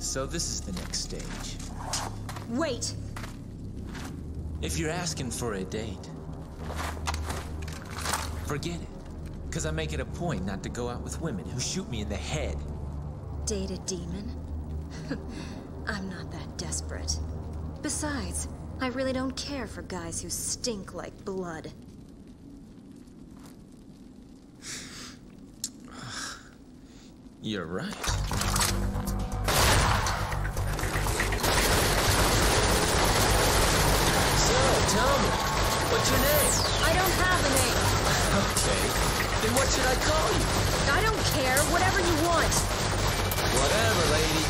So this is the next stage. Wait! If you're asking for a date, forget it. Because I make it a point not to go out with women who shoot me in the head. Date a demon? I'm not that desperate. Besides, I really don't care for guys who stink like blood. You're right. So, tell me, what's your name? I don't have a name. Okay, then what should I call you? I don't care, whatever you want. Whatever, lady.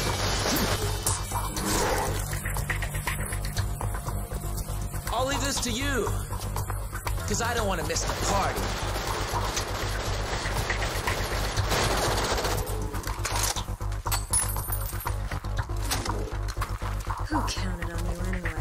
I'll leave this to you, because I don't want to miss the party. Who counted on you anyway?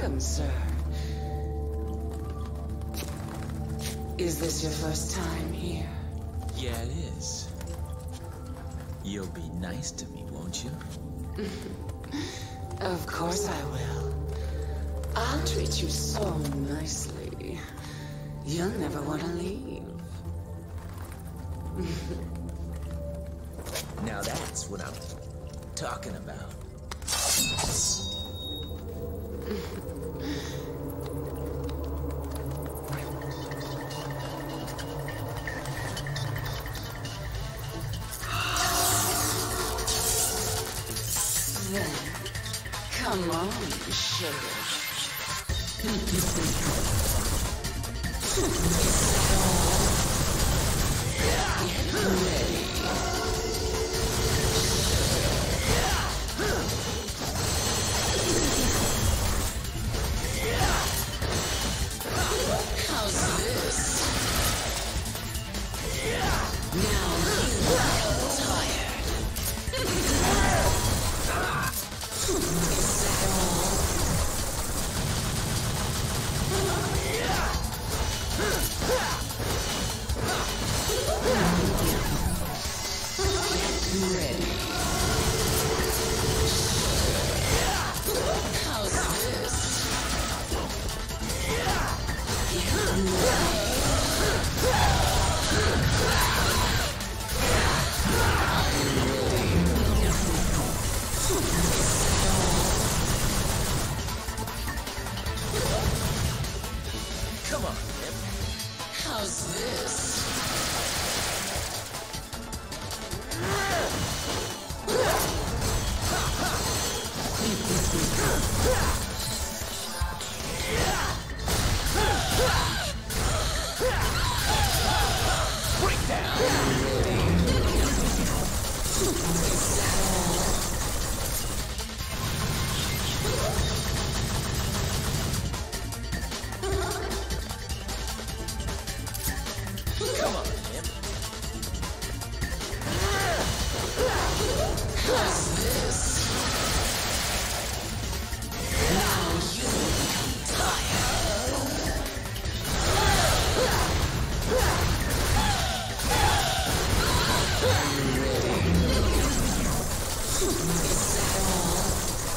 Welcome, sir. Is this your first time here? Yeah, it is. You'll be nice to me, won't you? Of course I will. I'll treat you so nicely. You'll never want to leave. Now that's what I'm talking about. Then, come on, sugar. Get ready. How's this? Now you are tired. Is that all? Get ready. How's this? Get ready. Come on, Nip. How's this? Breakdown! Is that all? Come on, Nip. How's this? Now you become tired. Is that all?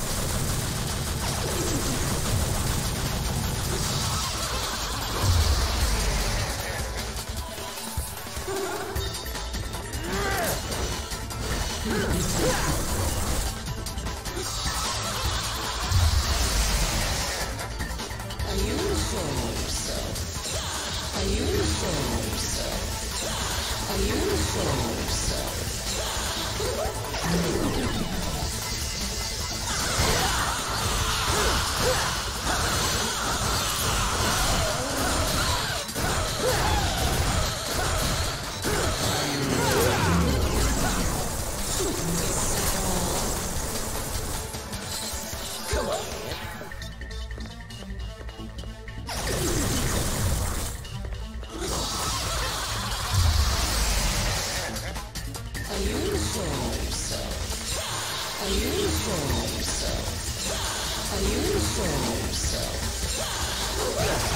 Are you showing yourself? Are you showing yourself? Are you showing yourself? Is that all? Come on, Nip. Are you showing yourself? Are you showing yourself? Are you showing yourself?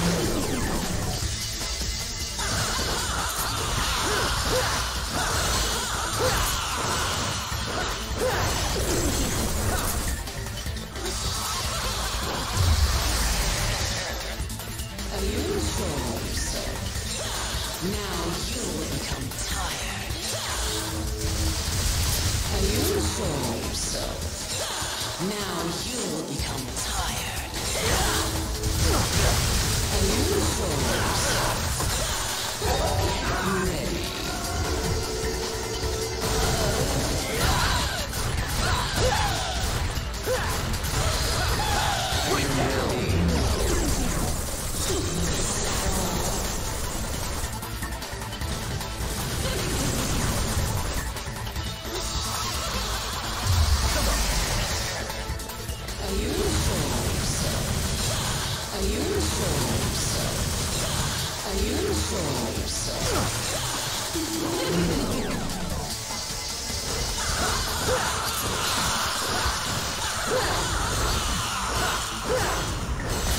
Are you showing yourself? Now you will become tired. Are you showing yourself? Now you will become tired. Are you showing yourself? Get ready. Are you showing yourself? Are you showing yourself? Are you showing yourself?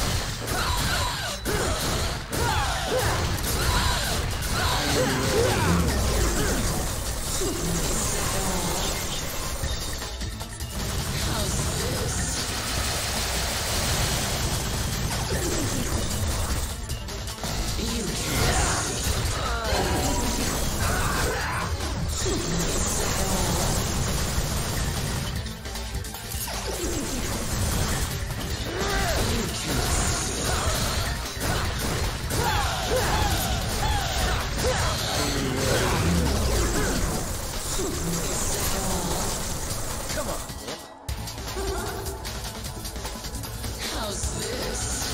How's this?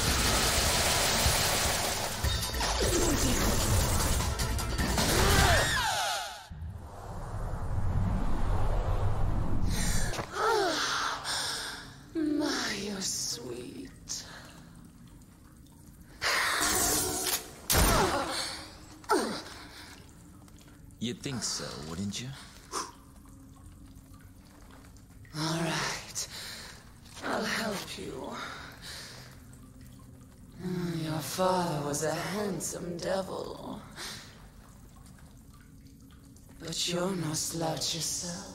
My, you're sweet. You'd think so, wouldn't you? All right. I'll help you. Your father was a handsome devil. But you're no slouch yourself.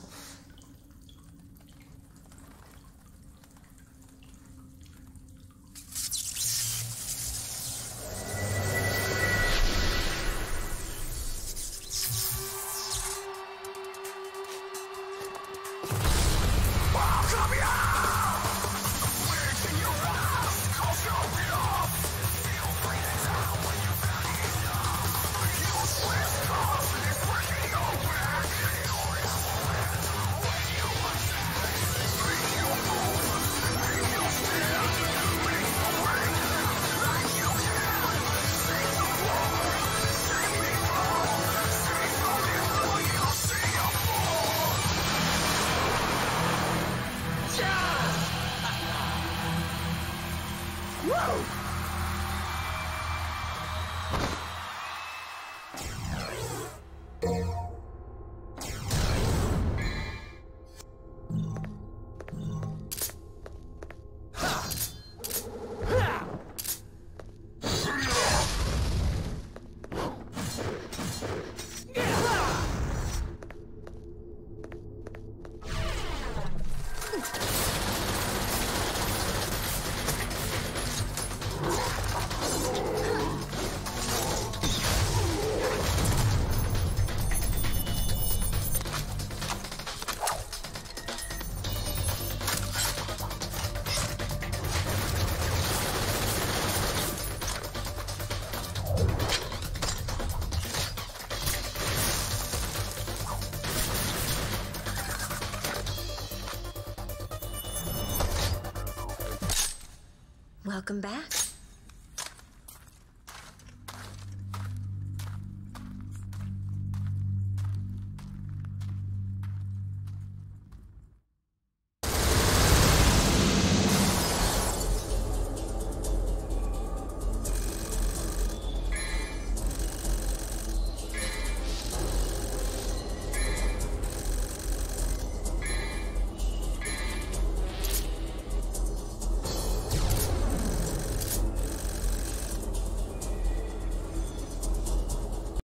Welcome back.